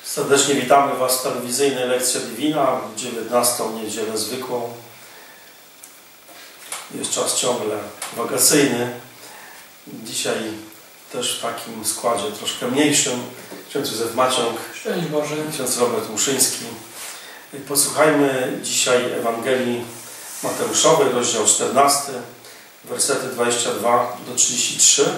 Serdecznie witamy Was w telewizyjnej Lekcja Divina, 19. niedzielę zwykłą. Jest czas ciągle wakacyjny. Dzisiaj też w takim składzie troszkę mniejszym. Ksiądz Józef Maciąg, Szczęść Boże, ksiądz Robert Muszyński. Posłuchajmy dzisiaj Ewangelii Mateuszowej, rozdział 14, wersety 22 do 33.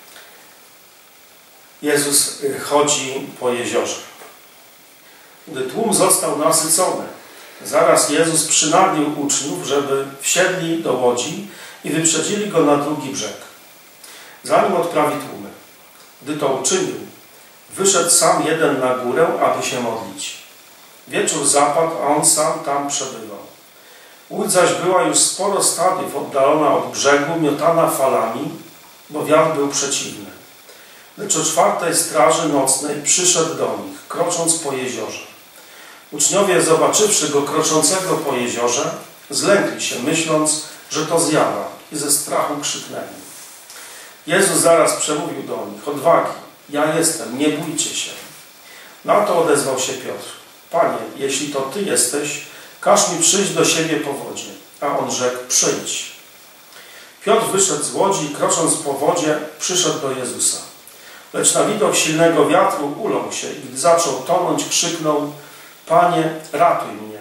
Jezus chodzi po jeziorze. Gdy tłum został nasycony, zaraz Jezus przynaglił uczniów, żeby wsiedli do łodzi i wyprzedzili go na drugi brzeg, zanim odprawi tłumy. Gdy to uczynił, wyszedł sam jeden na górę, aby się modlić. Wieczór zapadł, a on sam tam przebywał. Łódź zaś była już sporo stadiów oddalona od brzegu, miotana falami, bo wiatr był przeciwny. Lecz o 4:00 straży nocnej przyszedł do nich, krocząc po jeziorze. Uczniowie, zobaczywszy go kroczącego po jeziorze, zlękli się, myśląc, że to zjawa, i ze strachu krzyknęli. Jezus zaraz przemówił do nich: odwagi, ja jestem, nie bójcie się. Na to odezwał się Piotr: Panie, jeśli to Ty jesteś, każ mi przyjść do siebie po wodzie. A on rzekł: przyjdź. Piotr wyszedł z łodzi i krocząc po wodzie przyszedł do Jezusa. Lecz na widok silnego wiatru uląkł się i gdy zaczął tonąć, krzyknął: Panie, ratuj mnie.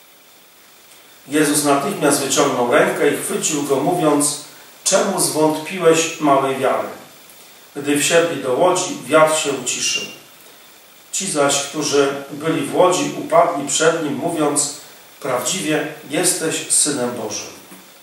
Jezus natychmiast wyciągnął rękę i chwycił go, mówiąc: czemu zwątpiłeś małej wiary? Gdy wsiedli do łodzi, wiatr się uciszył. Ci zaś, którzy byli w łodzi, upadli przed nim, mówiąc: prawdziwie jesteś Synem Bożym.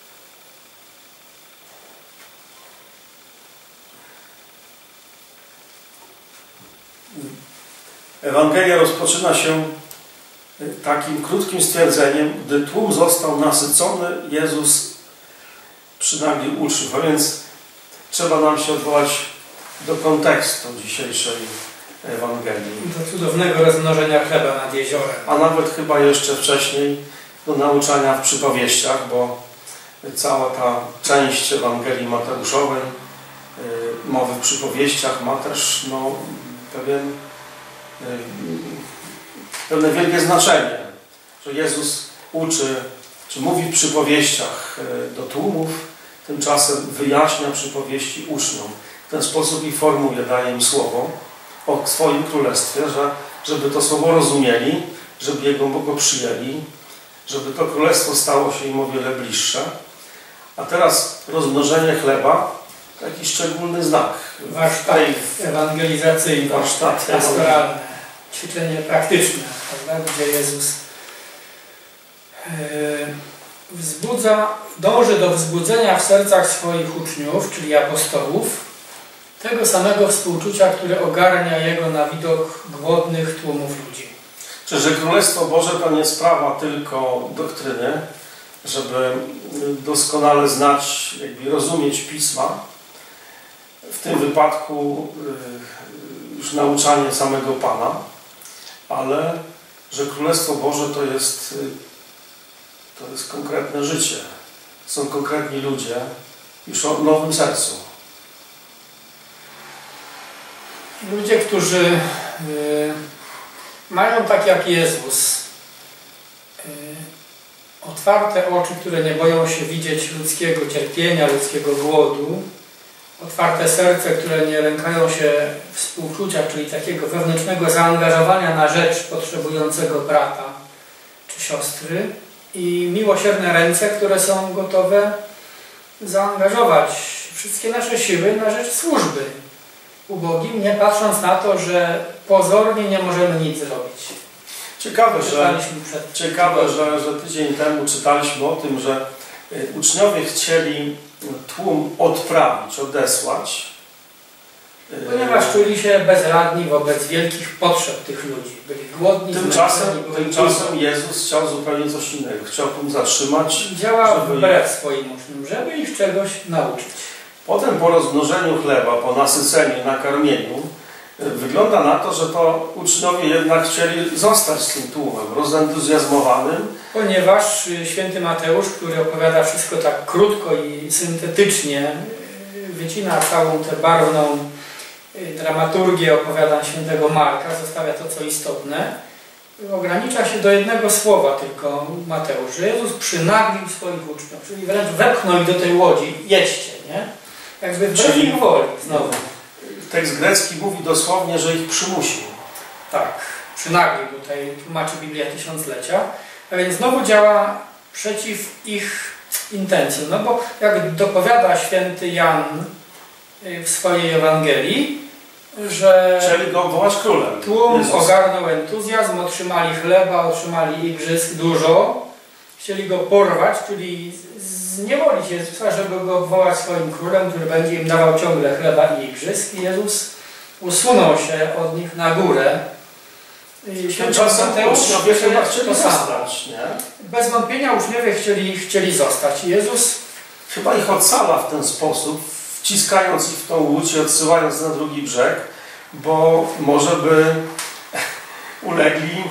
Ewangelia rozpoczyna się takim krótkim stwierdzeniem: gdy tłum został nasycony, Jezus przynaglił uczniów. A więc trzeba nam się odwołać do kontekstu dzisiejszej Ewangelii. do cudownego rozmnożenia chleba nad jeziorem. A nawet chyba jeszcze wcześniej do nauczania w przypowieściach, bo cała ta część Ewangelii Mateuszowej, mowy w przypowieściach, ma też pewne wielkie znaczenie, że Jezus uczy, czy mówi w przypowieściach do tłumów, tymczasem wyjaśnia przypowieści uczniom. W ten sposób i formuje, daje im słowo o swoim królestwie, żeby to słowo rozumieli, żeby je głęboko przyjęli, żeby to królestwo stało się im o wiele bliższe. A teraz rozmnożenie chleba, taki szczególny znak. Warsztat ewangelizacyjny, pastoralne, ćwiczenie praktyczne, prawda? Gdzie Jezus dąży do wzbudzenia w sercach swoich uczniów, czyli apostołów, tego samego współczucia, które ogarnia Jego na widok głodnych tłumów ludzi. Czyli, że Królestwo Boże to nie sprawa tylko doktryny, żeby doskonale znać, rozumieć Pisma, w tym wypadku już nauczanie samego Pana, ale że Królestwo Boże to jest konkretne życie. Są konkretni ludzie już o nowym sercu. Ludzie, którzy mają tak jak Jezus otwarte oczy, które nie boją się widzieć ludzkiego cierpienia, ludzkiego głodu, otwarte serce, które nie lękają się współczucia, czyli takiego wewnętrznego zaangażowania na rzecz potrzebującego brata czy siostry, i miłosierne ręce, które są gotowe zaangażować wszystkie nasze siły na rzecz służby ubogim, nie patrząc na to, że pozornie nie możemy nic zrobić. Ciekawe, że tydzień temu czytaliśmy o tym, że uczniowie chcieli tłum odprawić, odesłać. Ponieważ czuli się bezradni wobec wielkich potrzeb tych ludzi. Byli głodni. Tymczasem Jezus chciał zupełnie coś innego. Chciał tłum zatrzymać. Działał wbrew swoim uczniom, żeby ich czegoś nauczyć. Potem po rozmnożeniu chleba, po nasyceniu, nakarmieniu, wygląda na to, że to uczniowie jednak chcieli zostać z tym tłumem, rozentuzjazmowanym. Ponieważ święty Mateusz, który opowiada wszystko tak krótko i syntetycznie, wycina całą tę barwną dramaturgię opowiadań świętego Marka, zostawia to co istotne, ogranicza się do jednego słowa tylko Mateusz, że Jezus przynaglił swoich uczniów, czyli wręcz wepchnął ich do tej łodzi, jedźcie, nie? Jakby wbrew ich woli znowu. Tekst grecki mówi dosłownie, że ich przymusił. Tak, przynaglił, tutaj tłumaczy Biblia Tysiąclecia, a więc znowu działa przeciw ich intencjom, no bo jak dopowiada święty Jan w swojej Ewangelii, że chcieli go obwołać królem. Tłum ogarnął entuzjazm, otrzymali chleba, otrzymali igrzysk dużo, chcieli go porwać, czyli zniewolić Jezusa, żeby go obwołać swoim królem, który będzie im dawał ciągle chleba i igrzysk. I Jezus usunął się od nich na górę. Tymczasem uczniowie chyba chcieli zostać, nie? Bez wątpienia uczniowie chcieli zostać. I Jezus chyba ich ocala w ten sposób, wciskając ich w tą łódź i odsyłając na drugi brzeg, bo może by ulegli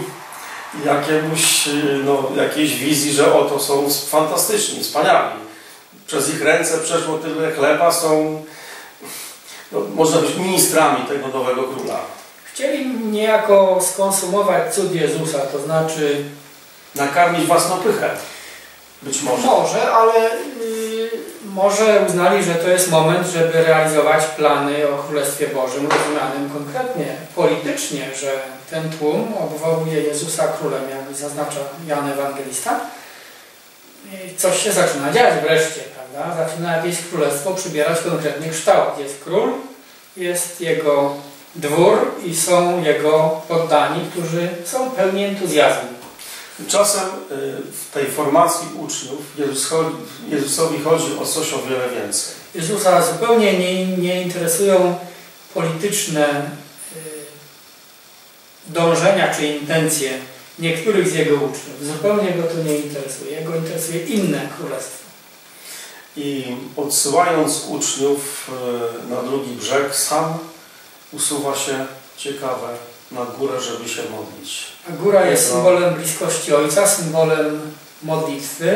jakiejś wizji, że oto są fantastyczni, wspaniali. Przez ich ręce przeszło tyle chleba, są, można być ministrami tego nowego króla. Chcieli niejako skonsumować cud Jezusa, to znaczy nakarmić własną pychę. Być może. Może, ale może uznali, że to jest moment, żeby realizować plany o Królestwie Bożym, rozumianym konkretnie, politycznie, że ten tłum obwołuje Jezusa królem, jak zaznacza Jan Ewangelista. Coś się zaczyna dziać wreszcie, prawda? Zaczyna jakieś królestwo przybierać konkretny kształt. Jest król, jest jego dwór i są jego poddani, którzy są pełni entuzjazmu. Tymczasem w tej formacji uczniów Jezusowi chodzi o coś o wiele więcej. Jezusa zupełnie nie interesują polityczne dążenia czy intencje niektórych z jego uczniów. Zupełnie go to nie interesuje. Jego interesuje inne królestwo. I odsyłając uczniów na drugi brzeg, sam usuwa się, ciekawe, na górę, żeby się modlić. A góra jest symbolem bliskości Ojca, symbolem modlitwy.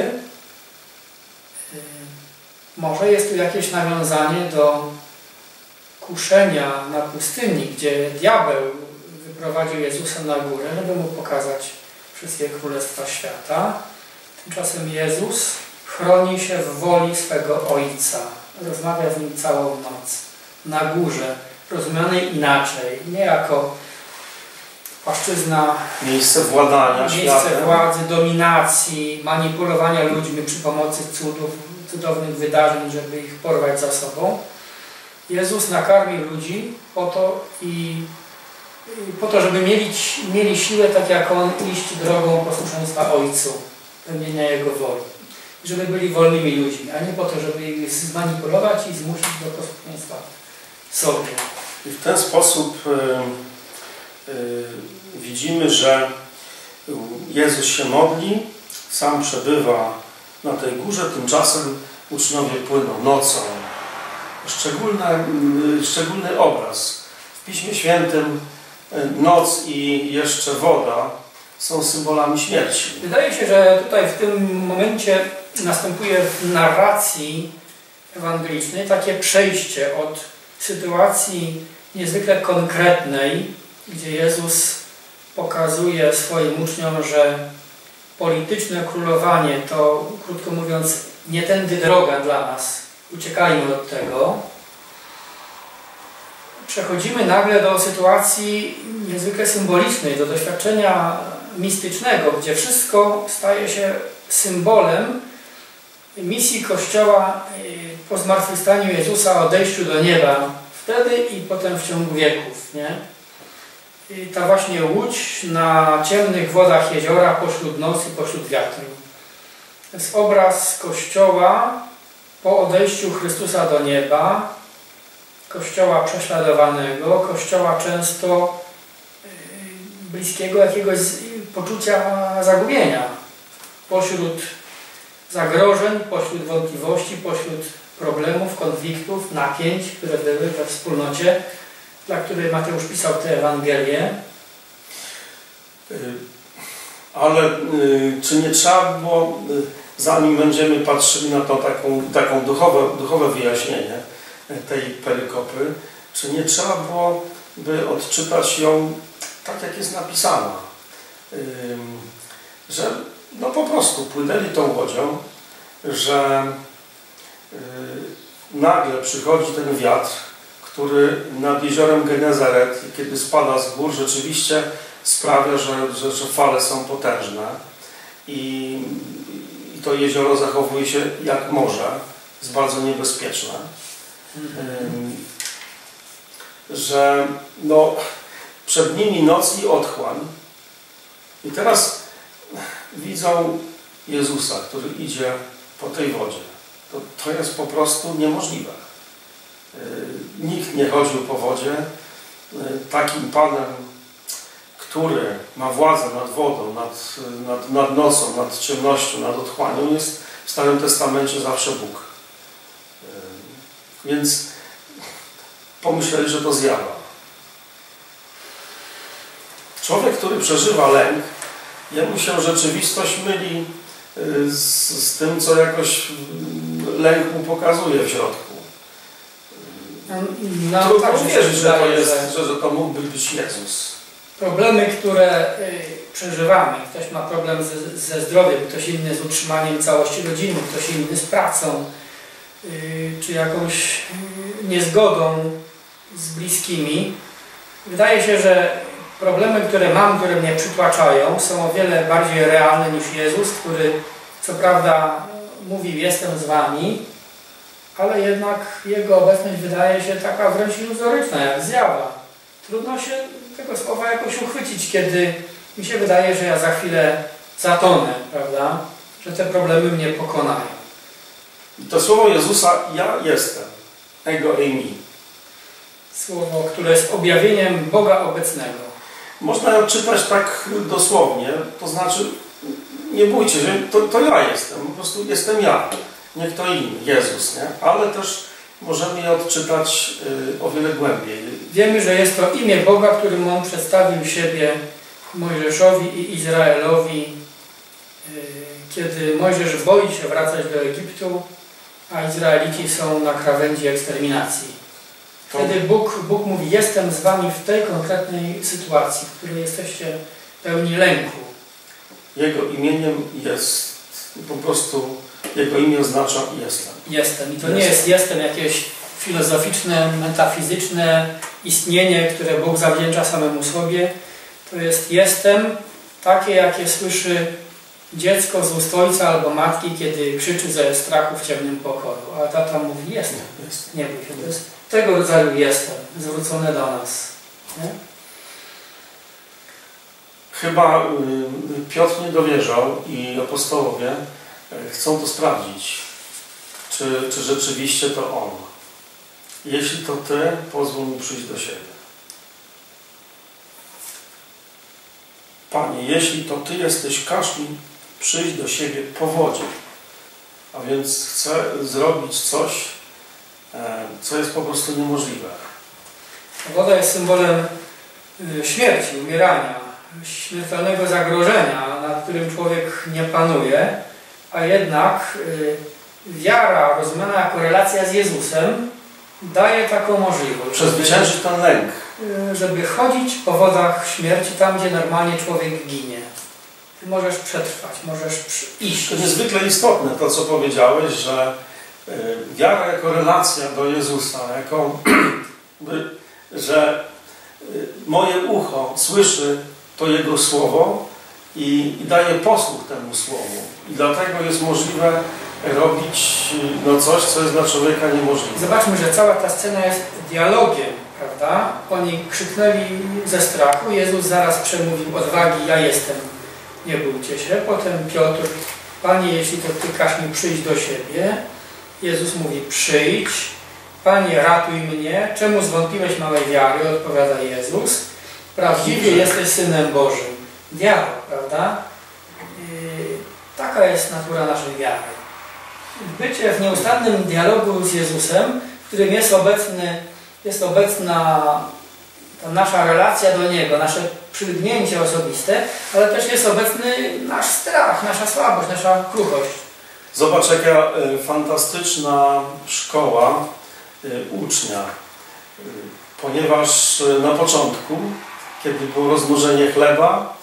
Może jest tu jakieś nawiązanie do kuszenia na pustyni, gdzie diabeł wyprowadził Jezusa na górę, żeby mu pokazać wszystkie królestwa świata. Tymczasem Jezus chroni się w woli swego Ojca. Rozmawia z Nim całą noc. Na górze, rozumianej inaczej, nie jako płaszczyzna, miejsce władania, miejsce władzy, dominacji, manipulowania ludźmi przy pomocy cudów, cudownych wydarzeń, żeby ich porwać za sobą. Jezus nakarmił ludzi po to, żeby mieli siłę, tak jak On, iść drogą posłuszeństwa Ojcu, pełnienia Jego woli. Żeby byli wolnymi ludźmi, a nie po to, żeby ich zmanipulować i zmusić do posłuszeństwa sobie. I w ten sposób widzimy, że Jezus się modli, sam przebywa na tej górze, tymczasem uczniowie płyną nocą. Szczególny obraz. W Piśmie Świętym noc i jeszcze woda są symbolami śmierci. Wydaje się, że tutaj w tym momencie następuje w narracji ewangelicznej takie przejście od sytuacji niezwykle konkretnej, gdzie Jezus pokazuje swoim uczniom, że polityczne królowanie to, krótko mówiąc, nie tędy droga dla nas. Uciekajmy od tego. Przechodzimy nagle do sytuacji niezwykle symbolicznej, do doświadczenia mistycznego, gdzie wszystko staje się symbolem misji Kościoła po zmartwychwstaniu Jezusa, odejściu do nieba wtedy i potem w ciągu wieków, nie? I ta właśnie łódź na ciemnych wodach jeziora pośród nocy, pośród wiatru. To jest obraz Kościoła po odejściu Chrystusa do nieba, Kościoła prześladowanego, Kościoła często bliskiego jakiegoś poczucia zagubienia. Pośród zagrożeń, pośród wątpliwości, pośród problemów, konfliktów, napięć, które były we wspólnocie, dla której Mateusz pisał tę Ewangelię. Ale czy nie trzeba było, zanim będziemy patrzyli na to taką duchowe wyjaśnienie tej perykopy, Czy nie trzeba byłoby odczytać ją tak, jak jest napisana? Że no po prostu płynęli tą łodzią, że nagle przychodzi ten wiatr, który nad jeziorem Genezaret, kiedy spada z gór, rzeczywiście sprawia, że fale są potężne i to jezioro zachowuje się jak morze, jest bardzo niebezpieczne. Że no, przed nimi noc i otchłań. I teraz widzą Jezusa, który idzie po tej wodzie. To jest po prostu niemożliwe. Nikt nie chodził po wodzie. Takim Panem, który ma władzę nad wodą, nad nocą, nad ciemnością, nad otchłanią, jest w Starym Testamencie zawsze Bóg. Więc pomyśleli, że to zjawa. Człowiek, który przeżywa lęk, jemu się rzeczywistość myli z tym, co jakoś lęk mu pokazuje w środku. Trudno uwierzyć, że to mógłby być Jezus. Problemy, które przeżywamy, ktoś ma problem ze zdrowiem, ktoś inny z utrzymaniem całości rodziny, ktoś inny z pracą, czy jakąś niezgodą z bliskimi. Wydaje się, że problemy, które mam, które mnie przytłaczają, są o wiele bardziej realne niż Jezus, który co prawda mówił: jestem z wami, ale jednak Jego obecność wydaje się taka wręcz iluzoryczna, jak zjawa. Trudno się tego słowa jakoś uchwycić, kiedy mi się wydaje, że ja za chwilę zatonę, prawda? Że te problemy mnie pokonają. I to słowo Jezusa: ja jestem, ego eimi. Słowo, które jest objawieniem Boga obecnego. Można je odczytać tak dosłownie, to znaczy nie bójcie się, to ja jestem, po prostu jestem ja, nie kto inny, Jezus, nie? Ale też możemy je odczytać o wiele głębiej. Wiemy, że jest to imię Boga, którym On przedstawił siebie Mojżeszowi i Izraelowi, kiedy Mojżesz boi się wracać do Egiptu, a Izraelici są na krawędzi eksterminacji. Wtedy Bóg mówi: jestem z wami w tej konkretnej sytuacji, w której jesteście pełni lęku. Jego imieniem jest po prostu, Jego imię oznacza jestem. Jestem. I to nie jest jestem jakieś filozoficzne, metafizyczne istnienie, które Bóg zawdzięcza samemu sobie. To jest jestem takie, jakie słyszy dziecko z ust ojca albo matki, kiedy krzyczy ze strachu w ciemnym pokoju. A tata mówi: jestem. Nie bój się. To jest tego rodzaju jestem, zwrócone do nas. Nie? Chyba Piotr nie dowierzał i apostołowie chcą to sprawdzić, czy rzeczywiście to On. Jeśli to Ty, pozwól mi przyjść do siebie. Panie, jeśli to Ty jesteś, każ mi przyjść do siebie po wodzie. A więc chcę zrobić coś, co jest po prostu niemożliwe. Woda jest symbolem śmierci, umierania, śmiertelnego zagrożenia, nad którym człowiek nie panuje, a jednak wiara rozumiana jako relacja z Jezusem daje taką możliwość. Przezwyciężyć ten lęk. Żeby chodzić po wodach śmierci tam, gdzie normalnie człowiek ginie. Ty możesz przetrwać, możesz iść. To niezwykle istotne to, co powiedziałeś, że wiara jako relacja do Jezusa, jako że moje ucho słyszy to Jego Słowo i daje posłuch temu Słowu. I dlatego jest możliwe robić coś, co jest dla człowieka niemożliwe. Zobaczmy, że cała ta scena jest dialogiem, prawda? Oni krzyknęli ze strachu, Jezus zaraz przemówił: odwagi, ja jestem, nie bójcie się. Potem Piotr: Panie, jeśli to Ty, każ mi przyjść do siebie. Jezus mówi: przyjdź. Panie, ratuj mnie. Czemu zwątpiłeś małej wiary? Odpowiada Jezus. Prawdziwie jesteś Synem Bożym. Dialog, prawda? Taka jest natura naszej wiary. Bycie w nieustannym dialogu z Jezusem, w którym jest obecna ta nasza relacja do Niego, nasze przylgnięcie osobiste, ale też jest obecny nasz strach, nasza słabość, nasza kruchość. Zobacz, jaka fantastyczna szkoła ucznia. ponieważ na początku, kiedy było rozmnożenie chleba,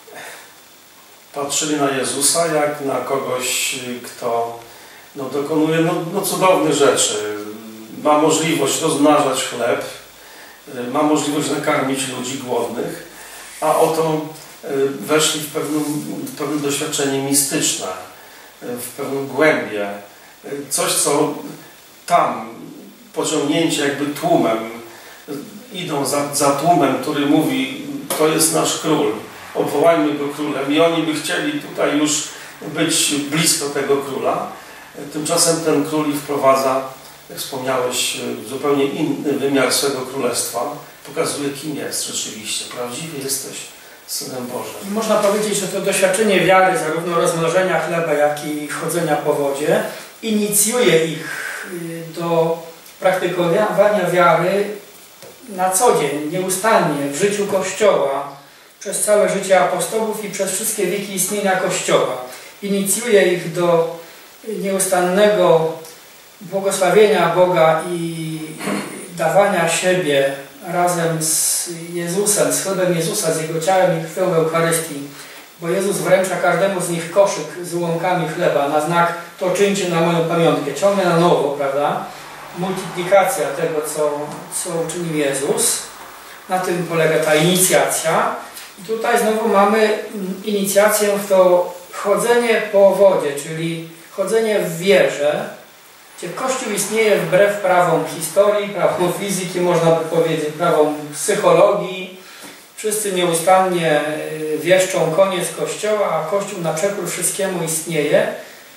patrzyli na Jezusa jak na kogoś, kto dokonuje cudownych rzeczy. Ma możliwość rozmnażać chleb, ma możliwość nakarmić ludzi głodnych, a oto weszli w pewne doświadczenie mistyczne, w pewną głębię. Coś, co tam, pociągnięcie jakby tłumem, idą za tłumem, który mówi, to jest nasz król, obwołajmy go królem. I oni by chcieli tutaj już być blisko tego króla. Tymczasem ten król ich wprowadza, jak wspomniałeś, zupełnie inny wymiar swego królestwa. Pokazuje, kim jest rzeczywiście. Prawdziwie jesteś Synem Bożym. Można powiedzieć, że to doświadczenie wiary, zarówno rozmnożenia chleba, jak i chodzenia po wodzie, inicjuje ich do praktykowania wiary na co dzień, nieustannie, w życiu Kościoła, przez całe życie apostołów i przez wszystkie wieki istnienia Kościoła. Inicjuje ich do nieustannego błogosławienia Boga i dawania siebie razem z Jezusem, z chlebem Jezusa, z Jego ciałem i krwią w Eucharystii. Bo Jezus wręcza każdemu z nich koszyk z ułamkami chleba na znak, to czyńcie na moją pamiątkę, ciągle na nowo, prawda? Multiplikacja tego, co uczynił Jezus. Na tym polega ta inicjacja. I tutaj znowu mamy inicjację w to chodzenie po wodzie, czyli chodzenie w wierze, gdzie Kościół istnieje wbrew prawom historii, prawom fizyki, można by powiedzieć, prawom psychologii. Wszyscy nieustannie wieszczą koniec Kościoła, a Kościół na przekór wszystkiemu istnieje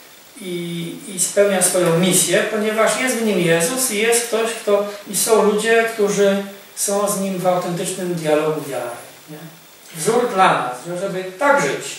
i spełnia swoją misję, ponieważ jest w nim Jezus i jest ktoś, i są ludzie, którzy są z Nim w autentycznym dialogu wiary. Nie? Wzór dla nas, żeby tak żyć.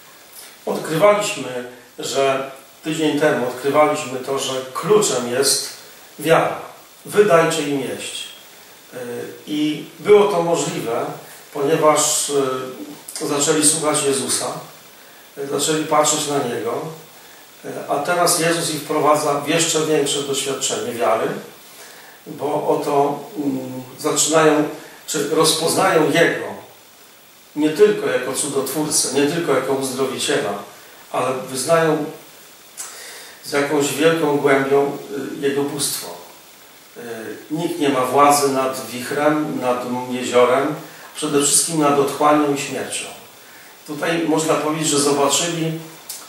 Tydzień temu odkrywaliśmy to, że kluczem jest wiara. Wydajcie im jeść. I było to możliwe, ponieważ zaczęli słuchać Jezusa, zaczęli patrzeć na Niego, a teraz Jezus ich wprowadza w jeszcze większe doświadczenie wiary, bo oto zaczynają, czy rozpoznają Jego nie tylko jako cudotwórcę, nie tylko jako uzdrowiciela, ale wyznają z jakąś wielką głębią Jego bóstwo. Nikt nie ma władzy nad wichrem, nad jeziorem, przede wszystkim nad otchłanią i śmiercią. Tutaj można powiedzieć, że zobaczyli,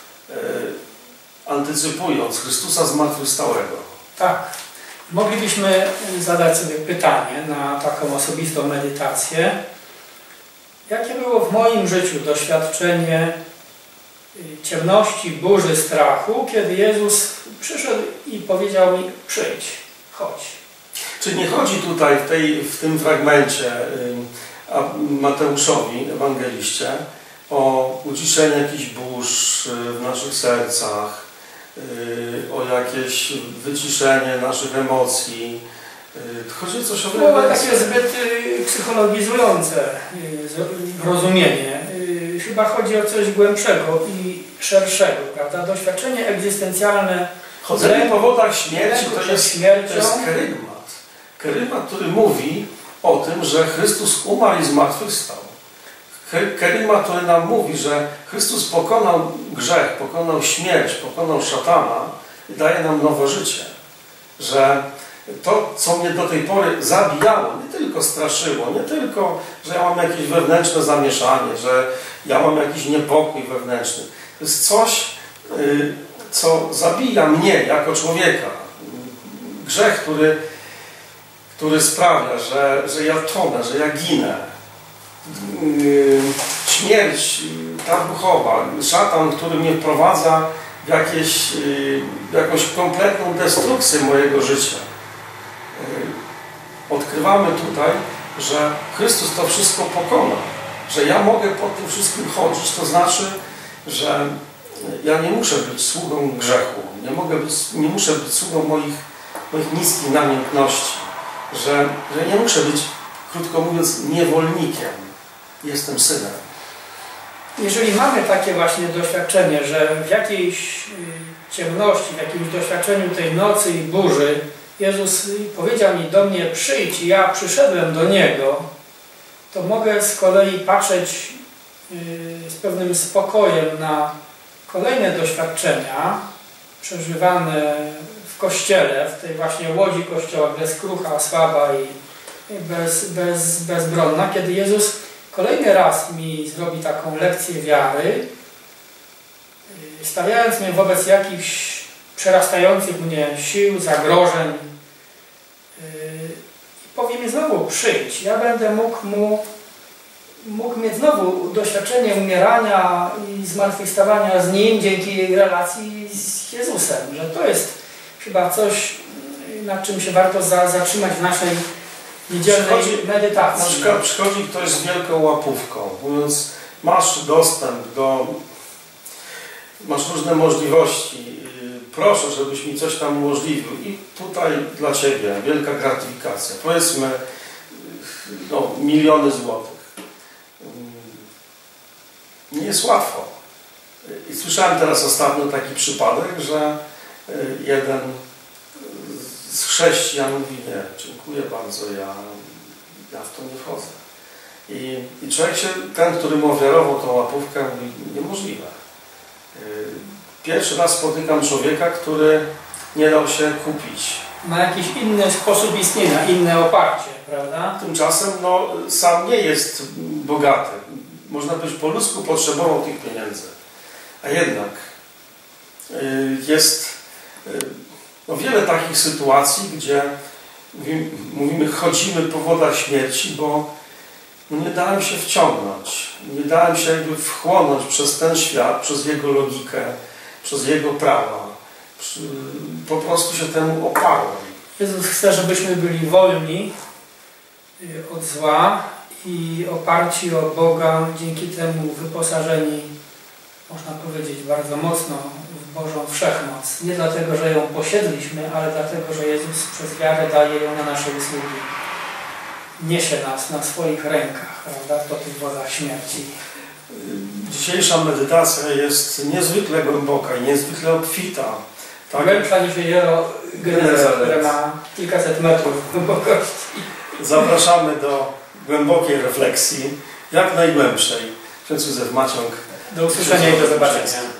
antycypując Chrystusa zmartwychwstałego. Tak. Moglibyśmy zadać sobie pytanie na taką osobistą medytację. Jakie było w moim życiu doświadczenie ciemności, burzy, strachu, kiedy Jezus przyszedł i powiedział mi: przyjdź, chodź. Czy nie chodzi tutaj w tym fragmencie Mateuszowi, ewangeliście, o uciszenie jakichś burz w naszych sercach, o jakieś wyciszenie naszych emocji? Chodzi coś o było takie zbyt psychologizujące rozumienie. Chyba chodzi o coś głębszego i szerszego, prawda? Doświadczenie egzystencjalne. Chodzenie po wodach śmierci to jest kerygmat. Kerygmat, który mówi o tym, że Chrystus umarł i zmartwychwstał. Kerygmat, który nam mówi, że Chrystus pokonał grzech, pokonał śmierć, pokonał szatana i daje nam nowe życie. Że to, co mnie do tej pory zabijało, nie tylko straszyło, nie tylko, że ja mam jakieś wewnętrzne zamieszanie, że ja mam jakiś niepokój wewnętrzny. To jest coś, co zabija mnie jako człowieka. Grzech, który sprawia, że ja tonę, że ja ginę. Śmierć, ta duchowa, szatan, który mnie wprowadza w jakąś kompletną destrukcję mojego życia. Odkrywamy tutaj, że Chrystus to wszystko pokona, że ja mogę po tym wszystkim chodzić. To znaczy, że ja nie muszę być sługą grzechu, nie muszę być sługą moich niskich namiętności, że nie muszę być, krótko mówiąc, niewolnikiem. Jestem synem. Jeżeli mamy takie właśnie doświadczenie, że w jakiejś ciemności, w jakimś doświadczeniu tej nocy i burzy Jezus powiedział mi do mnie przyjdź i ja przyszedłem do Niego, to mogę z kolei patrzeć z pewnym spokojem na kolejne doświadczenia przeżywane w Kościele, w tej właśnie łodzi Kościoła, bez krucha, słaba i bezbronna, kiedy Jezus kolejny raz mi zrobi taką lekcję wiary, stawiając mnie wobec jakichś przerastających mnie sił, zagrożeń i powie mi znowu przyjdź. Ja będę mógł mieć znowu doświadczenie umierania i zmartwychwstawania z Nim dzięki relacji z Jezusem. Że to jest chyba coś, nad czym się warto zatrzymać w naszej niedzielnej medytacji. Na przykład przychodzi ktoś z wielką łapówką, mówiąc masz dostęp do, masz różne możliwości, proszę, żebyś mi coś tam umożliwił i tutaj dla Ciebie wielka gratyfikacja, powiedzmy no, miliony złotych. Nie jest łatwo. I słyszałem teraz ostatnio taki przypadek, że jeden z chrześcijan mówi nie, dziękuję bardzo, ja w to nie wchodzę. I człowiek się, ten, który mu ofiarował tą łapówkę, mówi niemożliwe. Pierwszy raz spotykam człowieka, który nie dał się kupić. Ma jakiś inny sposób istnienia, inne oparcie, prawda? Tymczasem no, sam nie jest bogaty. Można powiedzieć, po ludzku potrzebował tych pieniędzy. A jednak jest no, wiele takich sytuacji, gdzie mówimy, chodzimy po wodach śmierci, bo no, nie dałem się wciągnąć, nie dałem się jakby wchłonąć przez ten świat, przez jego logikę, przez jego prawa. Po prostu się temu oparłem. Jezus chce, żebyśmy byli wolni od zła i oparci o Boga, dzięki temu wyposażeni, można powiedzieć, bardzo mocno w Bożą wszechmoc. Nie dlatego, że ją posiedliśmy, ale dlatego, że Jezus przez wiarę daje ją na nasze usługi. Niesie nas na swoich rękach, prawda, po tych wodach śmierci. Dzisiejsza medytacja jest niezwykle głęboka i niezwykle obfita. Tak? Głębsza niż jezioro Genezaret, które ma kilkaset metrów głębokości. Zapraszamy do głębokiej refleksji, jak najgłębszej. Ksiądz Józef Maciąg. Do usłyszenia i do zobaczenia.